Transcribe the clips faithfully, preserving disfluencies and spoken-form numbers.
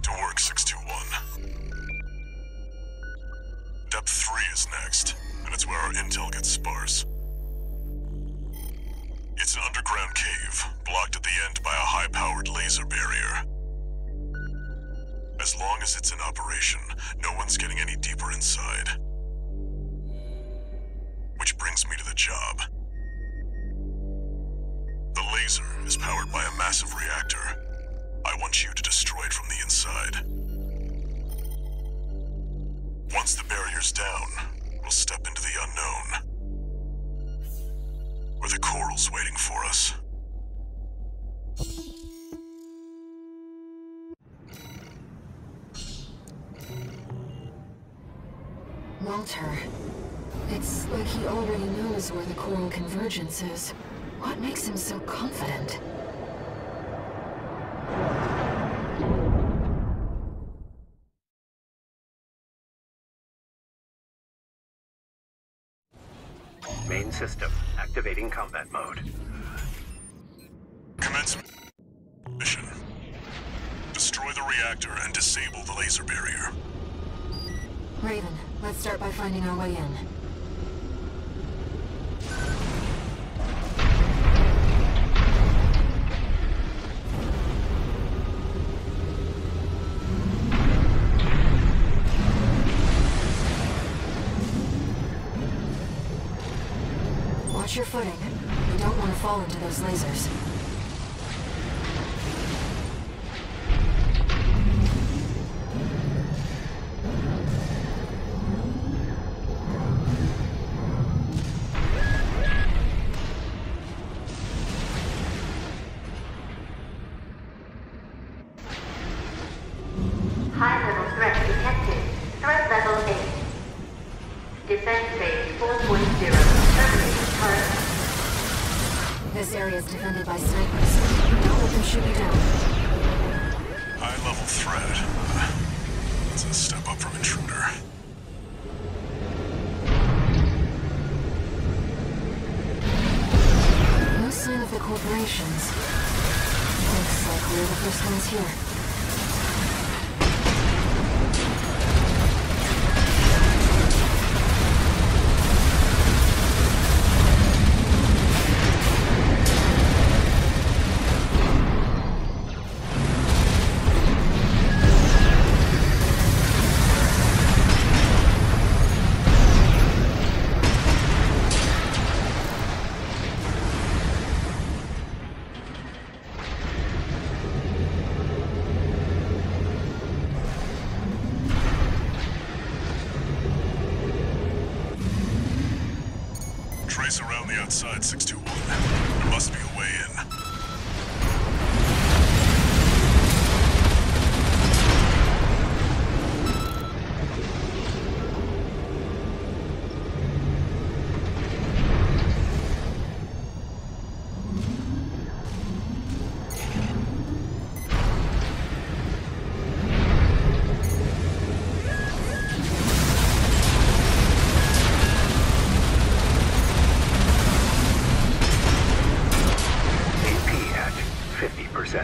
to work, six two one. Depth three is next, and it's where our intel gets sparse. It's an underground cave, blocked at the end by a high-powered laser barrier. As long as it's in operation, no one's getting any deeper inside. Which brings me to the job. The laser is powered by a massive reactor. I want you to destroy it from the inside. Once the barrier's down, we'll step into the unknown. Where the coral's waiting for us. Walter. It's like he already knows where the coral convergence is. What makes him so confident? Main system, activating combat mode. Commence mission. Destroy the reactor and disable the laser barrier. Raven, let's start by finding our way in. Watch your footing. You don't want to fall into those lasers. High-level threat detected. Threat level eight. Defense phase four point zero. Terminating turret. This area is defended by snipers. Don't let them shoot you down. High-level threat. It's a step up from intruder. No sign of the corporations. Looks like we're the first ones here. Trace around the outside, six two one. There must be a way in. fifty percent.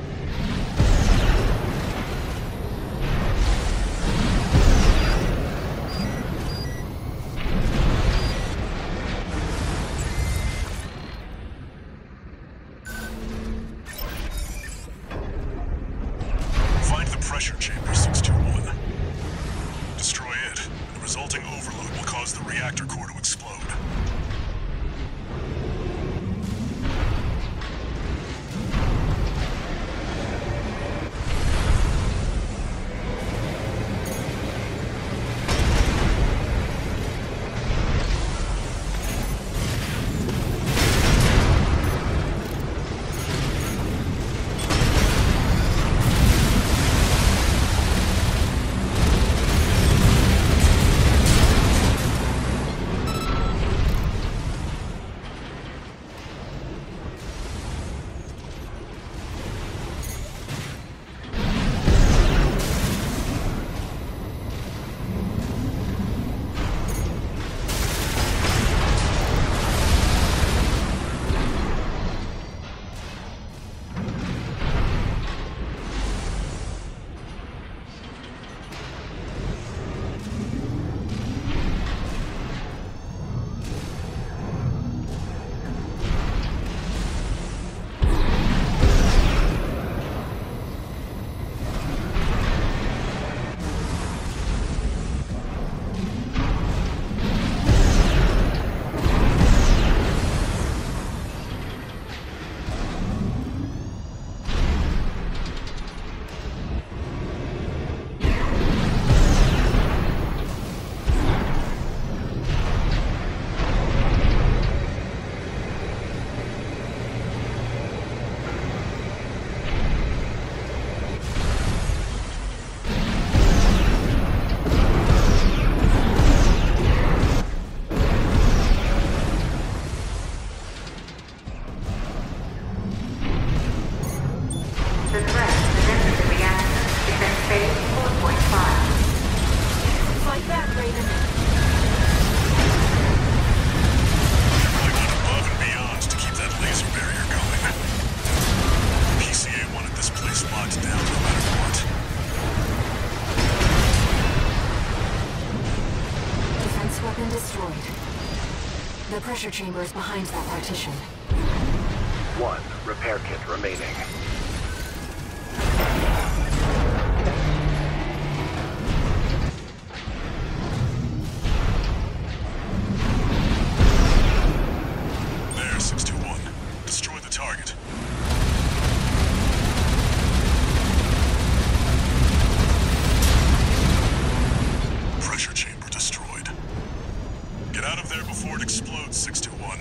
Find the pressure chamber, six two one. Destroy it. The resulting overload will cause the reactor core to explode. pressure chamber is behind that partition. One repair kit remaining. There, six two one. Destroy the target. Pressure chamber destroyed. Get out of there before it explodes, six two one.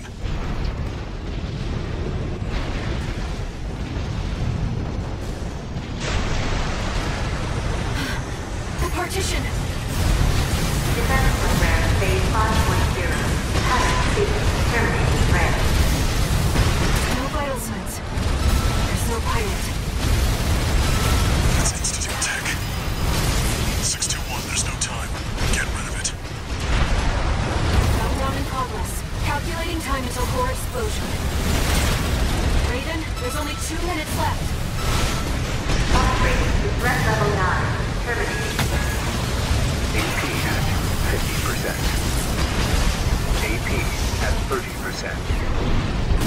The partition! Defense program phase five point zero. Pattern sequence terminated red. No vital signs. There's no pilot. That's Institute Tech. six two one, there's no time. Get rid of it. Countdown in progress. Calculating time until core explosion. Raven, there's only two minutes left. Upgrade to threat level nine. Terminated. A P at fifty percent. A P at thirty percent.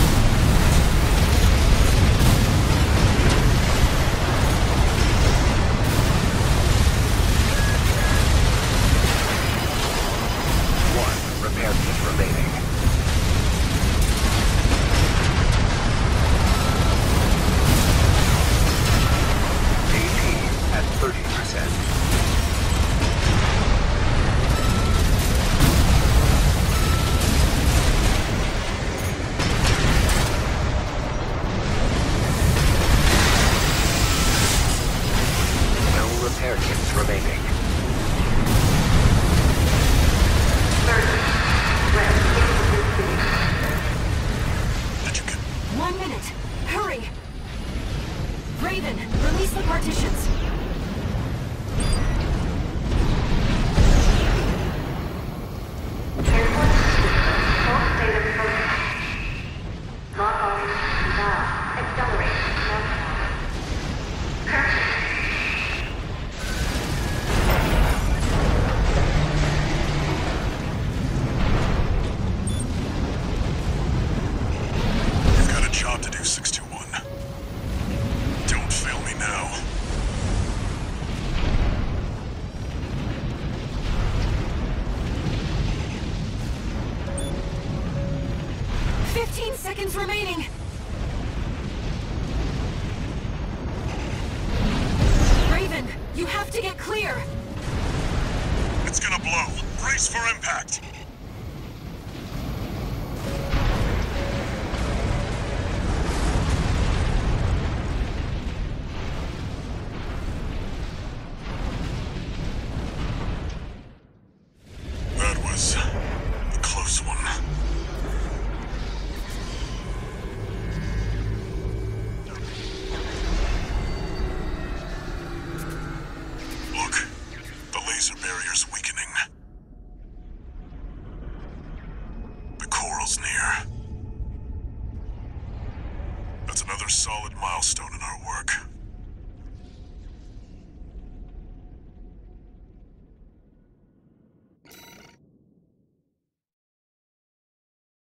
One repair kit remaining. A P at thirty percent. Repair kits remaining. Did you get... One minute. Hurry! Raven, release the partitions. Airport system. Full state of protest. Lock on. Now. Accelerate. Perfect. You've got a job to do, six two one. Don't fail me now. Fifteen seconds remaining. Raven, you have to get clear. It's gonna blow. Brace for impact. That was a close one. Look, the laser barrier's weakening. The coral's near. That's another solid milestone in our work.